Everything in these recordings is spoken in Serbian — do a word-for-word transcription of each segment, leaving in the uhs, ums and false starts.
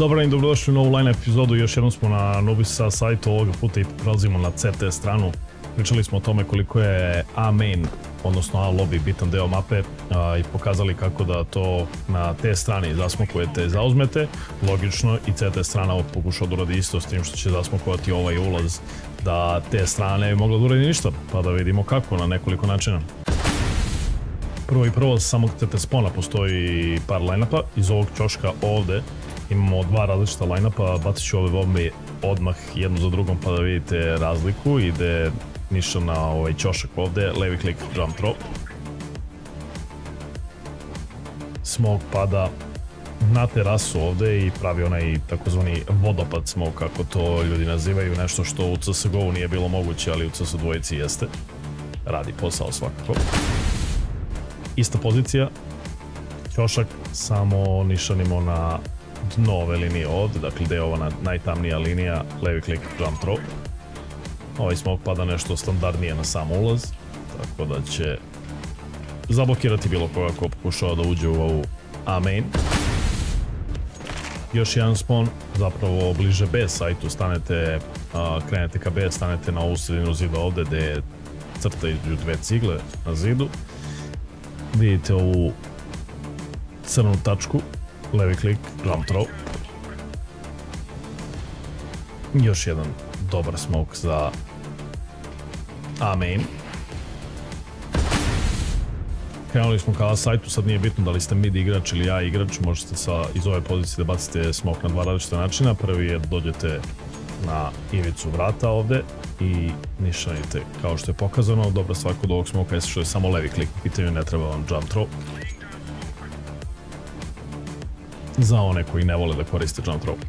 Dobro i dobrodošli u novu line epizodu, još jednom smo na Nubisa sajtu, ovoga puta i prelazimo na C T stranu. Pričali smo o tome koliko je A main, odnosno A lobby bitan deo mape a, i pokazali kako da to na te strani zasmokujete, zauzmete. Logično i C T strana pokušao da uradi isto s tim što će zasmokovati ovaj ulaz, da te strane je mogla da uradi ništa, pa da vidimo kako na nekoliko načina. Prvo i prvo, sa samog C T spona postoji par line-upa. Iz ovog ćoška ovde imamo dva različita line-upa, bacit ću ove bombe odmah jednu za drugom pa da vidite razliku. Ide niša na ovaj ćošak ovde, levi klik, jump throw. Smoke pada na terasu ovde i pravi onaj takozvani vodopad smoke, kako to ljudi nazivaju, nešto što u C S G O nije bilo moguće, ali u C S dvojici jeste. Radi posao svakako. Ista pozicija, ćošak, samo nišanimo na dno ove linije ovde, dakle gde je ova najtamnija linija, levi klik, jump throw. Ovaj smoke pada nešto standardnije na sam ulaz, tako da će zablokirati bilo koga ko pokušava da uđe u ovu A main. Još jedan spawn, zapravo bliže B sajtu, stanete, krenete ka B, stanete na ovu sredinu zida ovde gde je crta između dve cigle na zidu. Vidite ovu crnu tačku, levi klik, jump throw. Još jedan dobar smoke za A main. Krenuli smo ka sajtu, sad nije bitno da li ste mid igrač ili A igrač, možete sa, iz ove pozicije da bacite smoke na dva različita načina. Prvi je da dođete na ivicu vrata ovde i nišanite kao što je pokazano. Dobra stvar kod ovog smoka je što je samo levi klik, u pitanju ne treba vam jump throw. Za one koji ne vole da koriste jump throw.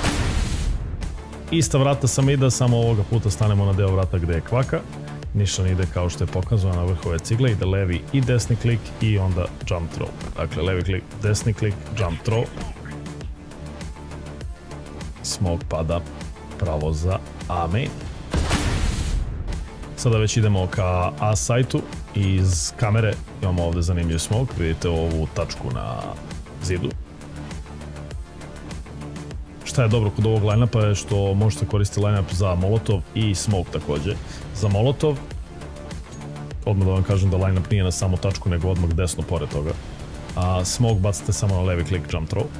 Ista vrata sa mida, samo ovoga puta stanemo na deo vrata gde je kvaka. Nišan ide kao što je pokazano na vrhove cigle, ide levi i desni klik i onda jump throw. Dakle, levi klik, desni klik, jump throw. Smoke pada pravo za A main. Sada već idemo ka A sajtu. Iz kamere imamo ovde zanimljiv smoke, vidite ovu tačku na zidu. Šta je dobro kod ovog line-upa je što možete koristiti line-up za molotov i smoke takođe. Za molotov, odmah da vam kažem da line-up nije na samo tačku, nego odmah desno pored toga. A smoke bacite samo na levi klik, jump throw.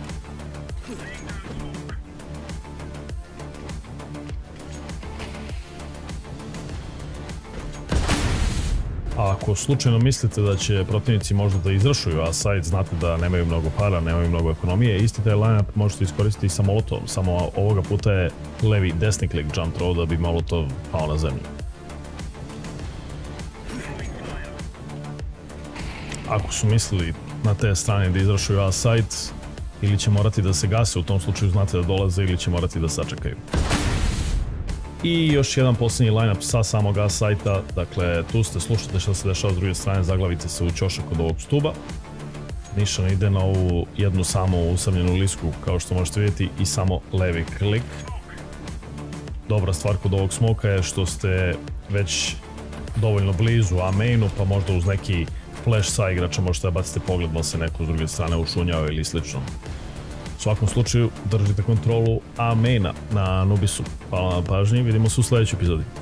A ako slučajno mislite da će protivnici možda da izrašuju A side, znate da nemaju mnogo para, nemaju mnogo ekonomije, isti taj line-up možete iskoristiti i sa molotovom, samo ovoga puta je levi desni klik jump throw da bi molotov pao na zemlju. Ako su mislili na te strane da izrašuju A side, ili će morati da se gase, u tom slučaju znate da dolaze, ili će morati da sačekaju. I još jedan posljednji line-up sa samog A sajta, dakle tu ste, slušate što se dešava s druge strane, zaglavite se u ćošak od ovog stuba. Nišan ide na ovu jednu samo usamljenu lisku kao što možete vidjeti i samo levi klik. Dobra stvar kod ovog smoka je što ste već dovoljno blizu A mainu, pa možda uz neki flash sa igrača možete da bacite pogled da se neko s druge strane ušunjao ili slično. U svakom slučaju držite kontrolu A maina na Nubisu. Hvala na pažnji, vidimo se u sljedećoj epizodi.